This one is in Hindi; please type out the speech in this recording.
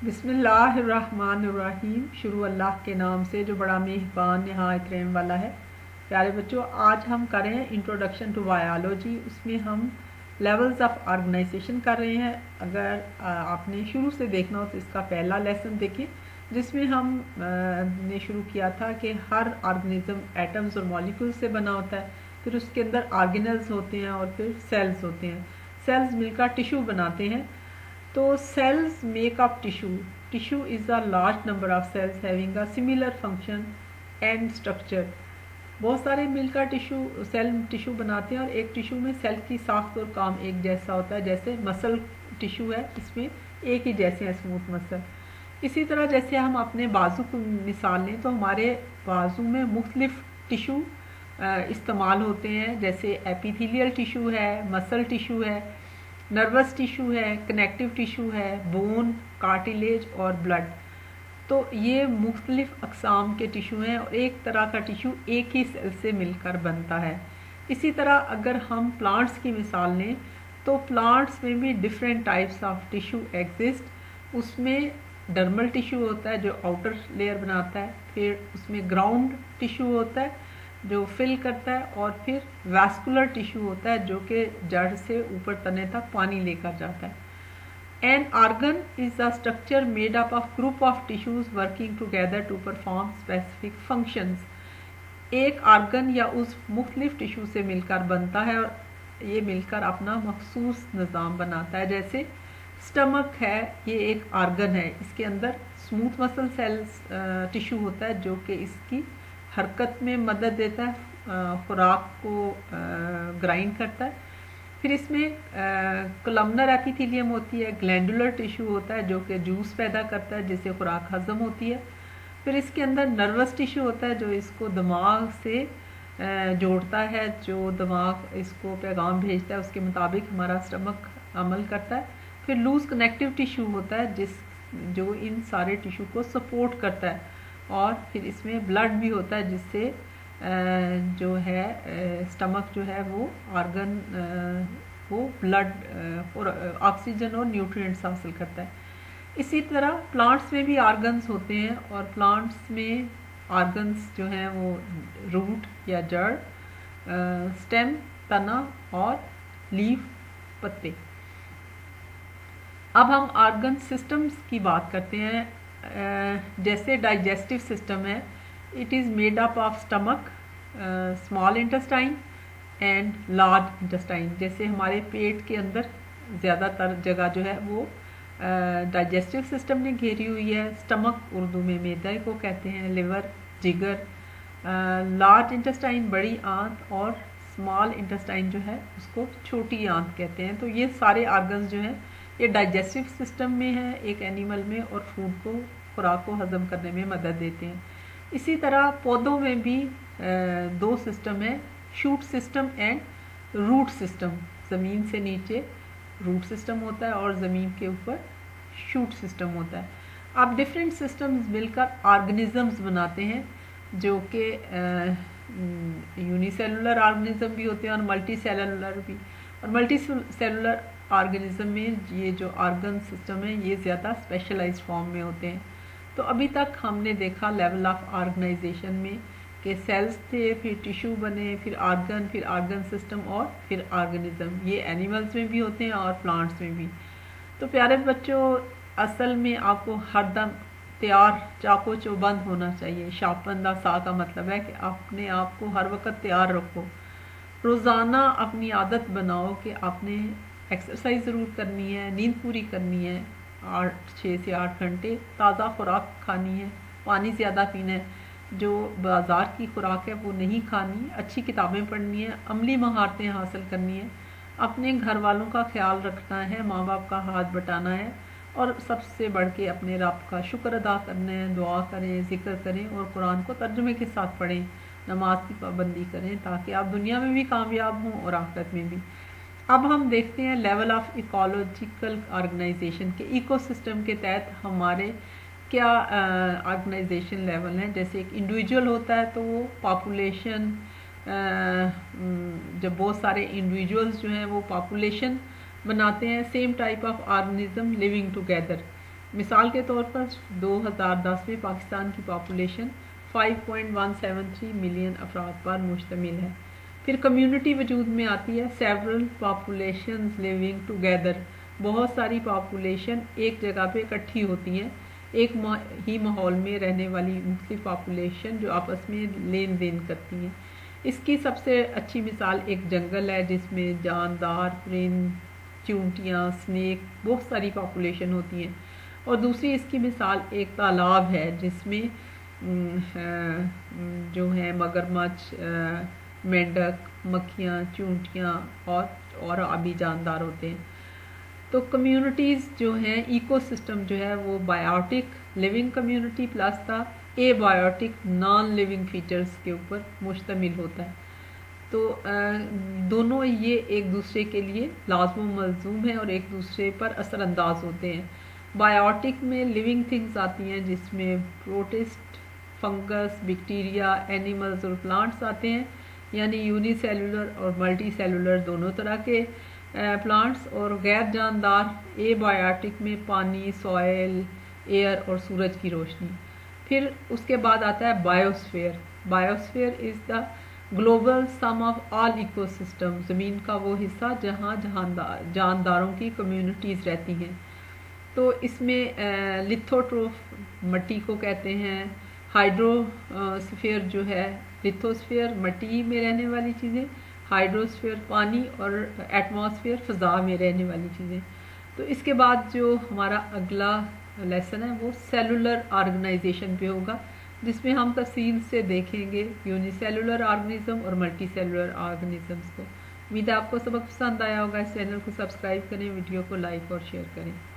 बिस्मिल्लाहिर्रहमानिर्रहीम। शुरू अल्लाह के नाम से जो बड़ा मेहरबान नहायत रहम वाला है। प्यारे बच्चों, आज हम कर रहे हैं इंट्रोडक्शन टू बायोलॉजी। उसमें हम लेवल्स ऑफ ऑर्गेनाइजेशन कर रहे हैं। अगर आपने शुरू से देखना हो तो इसका पहला लेसन देखें, जिसमें हम ने शुरू किया था कि हर ऑर्गेनिज्म एटम्स और मॉलिक्यूल्स से बना होता है। फिर उसके अंदर ऑर्गेनल्स होते हैं और फिर सेल्स होते हैं। सेल्स मिलकर टिश्यू बनाते हैं। तो cells make up tissue. Tissue is a large number of cells having a similar function and structure. बहुत सारे मिलकर सेल टिश्यू बनाते हैं और एक टिश्यू में सेल की साख्त और काम एक जैसा होता है। जैसे मसल टिश्यू है, इसमें एक ही जैसे हैं स्मूथ मसल। इसी तरह जैसे हम अपने बाजू को मिसाल लें तो हमारे बाजू में मुख्तलिफ टिश्यू इस्तेमाल होते हैं। जैसे एपिथेलियल टिश्यू है, मसल टिश्यू है, नर्वस टिश्यू है, कनेक्टिव टिश्यू है, बोन, कार्टिलेज और ब्लड। तो ये मुख्तलिफ अक़साम के टिश्यू हैं और एक तरह का टिश्यू एक ही सेल से मिलकर बनता है। इसी तरह अगर हम प्लांट्स की मिसाल लें तो प्लांट्स में भी different types of tissue exist. उसमें डर्मल टिश्यू होता है जो आउटर लेयर बनाता है, फिर उसमें ग्राउंड टिश्यू होता है जो फिल करता है, और फिर वैस्कुलर टिश्यू होता है जो कि जड़ से ऊपर तने तक पानी लेकर जाता है। An organ is a structure made up of group of tissues working together to perform specific functions. एक ऑर्गन या उस मुख्तलिफ टिश्यू से मिलकर बनता है और ये मिलकर अपना मखसूस निज़ाम बनाता है। जैसे स्टमक है, ये एक ऑर्गन है, इसके अंदर स्मूथ मसल सेल्स टिश्यू होता है जो कि इसकी हरकत में मदद देता है, खुराक को ग्राइंड करता है। फिर इसमें कोलमनर एपिथेलियम होती है, ग्लैंडुलर टिश्यू होता है जो कि जूस पैदा करता है जिससे खुराक हजम होती है। फिर इसके अंदर नर्वस टिश्यू होता है जो इसको दिमाग से जोड़ता है, जो दिमाग इसको पैगाम भेजता है उसके मुताबिक हमारा स्टमक अमल करता है। फिर लूज कनेक्टिव टिश्यू होता है जो इन सारे टिश्यू को सपोर्ट करता है। और फिर इसमें ब्लड भी होता है जिससे जो है स्टमक जो है वो ऑर्गन वो ब्लड और ऑक्सीजन और न्यूट्रिएंट्स हासिल करता है। इसी तरह प्लांट्स में भी ऑर्गन्स होते हैं और प्लांट्स में ऑर्गन्स जो हैं वो रूट या जड़, स्टेम, तना और लीफ, पत्ते। अब हम ऑर्गन सिस्टम्स की बात करते हैं। जैसे डाइजेस्टिव सिस्टम है, it is made up of stomach, small intestine and large intestine. जैसे हमारे पेट के अंदर ज़्यादातर जगह जो है वो डाइजेस्टिव सिस्टम ने घेरी हुई है। स्टमक उर्दू में मैदा को कहते हैं, लिवर, जिगर, लार्ज इंटेस्टाइन बड़ी आंत और स्मॉल इंटेस्टाइन जो है उसको छोटी आंत कहते हैं। तो ये सारे ऑर्गन्स जो हैं ये डाइजेस्टिव सिस्टम में है एक एनिमल में, और फूड को, खुराक को हजम करने में मदद देते हैं। इसी तरह पौधों में भी दो सिस्टम है, shoot system and root system. ज़मीन से नीचे रूट सिस्टम होता है और ज़मीन के ऊपर शूट सिस्टम होता है। अब डिफरेंट सिस्टम्स मिलकर ऑर्गेनिजम्स बनाते हैं जो कि यूनिसेलुलर ऑर्गेनिज्म भी होते हैं और मल्टी सेलुलर भी। और मल्टी सेलुलर ऑर्गेनिज्म में ये जो ऑर्गन सिस्टम है ये ज़्यादा स्पेशलाइज्ड फॉर्म में होते हैं। तो अभी तक हमने देखा लेवल ऑफ ऑर्गेनाइजेशन में कि सेल्स थे, फिर टिश्यू बने, फिर ऑर्गन सिस्टम और फिर ऑर्गेनिज्म। ये एनिमल्स में भी होते हैं और प्लांट्स में भी। तो प्यारे बच्चों, असल में आपको हरदम तैयार चाको चौबंद होना चाहिए। शापंदा सा का मतलब है कि अपने आप को हर वक्त तैयार रखो। रोज़ाना अपनी आदत बनाओ कि आपने एक्सरसाइज ज़रूर करनी है, नींद पूरी करनी है, 6 से 8 घंटे, ताज़ा खुराक खानी है, पानी ज़्यादा पीना है, जो बाज़ार की खुराक है वो नहीं खानी, अच्छी किताबें पढ़नी है, अमली महारतें हासिल करनी है, अपने घर वालों का ख्याल रखना है, माँ बाप का हाथ बटाना है, और सबसे बढ़ के अपने रब का शुक्र अदा करना है। दुआ करें, ज़िक्र करें और कुरान को तर्जुमे के साथ पढ़ें, नमाज की पाबंदी करें ताकि आप दुनिया में भी कामयाब हों और आखिरत में भी। अब हम देखते हैं लेवल ऑफ इकोलॉजिकल ऑर्गेनाइजेशन के। इकोसिस्टम के तहत हमारे क्या ऑर्गेनाइजेशन लेवल हैं। जैसे एक इंडिविजुअल होता है तो वो पॉपुलेशन, जब बहुत सारे इंडिविजुअल्स जो हैं वो पॉपुलेशन बनाते हैं, same type of organism living together. मिसाल के तौर पर 2010 में पाकिस्तान की पॉपुलेशन 5.173 मिलियन अफराद पर मुश्तमिल है। फिर कम्युनिटी वजूद में आती है, सेवरल पॉपुलेशंस लिविंग टुगेदर, बहुत सारी पॉपुलेशन एक जगह पे इकट्ठी होती हैं, एक ही माहौल में रहने वाली मुख्तलिफ पॉपुलेशन जो आपस में लेन देन करती हैं। इसकी सबसे अच्छी मिसाल एक जंगल है जिसमें जानदार, परिंद, चूंटियाँ, स्नेक, बहुत सारी पॉपुलेशन होती हैं। और दूसरी इसकी मिसाल एक तालाब है जिसमें जो है मगरमच्छ, मेंढक, मक्खियाँ, चूंटियाँ और आबी जानदार होते हैं। तो कम्युनिटीज़ जो हैं, इकोसिस्टम जो है वो बायोटिक लिविंग कम्युनिटी प्लस था एबायोटिक नॉन लिविंग फीचर्स के ऊपर मुश्तमिल होता है। तो दोनों ये एक दूसरे के लिए लाज़िम मलज़ूम है और एक दूसरे पर असरअंदाज होते हैं। बायोटिक में लिविंग थिंग्स आती हैं जिसमें प्रोटिस्ट, फंगस, बैक्टीरिया, एनिमल्स और प्लांट्स आते हैं, यानी यूनिसेलुलर और मल्टी सेलुलर दोनों तरह के प्लांट्स। और गैर जानदार एबायोटिक में पानी, सॉयल, एयर और सूरज की रोशनी। फिर उसके बाद आता है biosphere. Biosphere is the global sum of all ecosystem, ज़मीन का वो हिस्सा जहाँ जानदारों की कम्युनिटीज़ रहती हैं। तो इसमें लिथोट्रोफ मट्टी को कहते हैं, हाइड्रोस्फीयर जो है, लिथोस्फीयर मट्टी में रहने वाली चीज़ें, हाइड्रोस्फीयर पानी और एटमॉस्फेयर फ़ज़ा में रहने वाली चीज़ें। तो इसके बाद जो हमारा अगला लेसन है वो सेलुलर ऑर्गेनाइजेशन पे होगा, जिसमें हम तफसील से देखेंगे यूनिसेलुलर ऑर्गेनिज्म और मल्टी सेलुलर ऑर्गेनिजम्स को। उम्मीद है आपको सबक पसंद आया होगा। इस चैनल को सब्सक्राइब करें, वीडियो को लाइक और शेयर करें।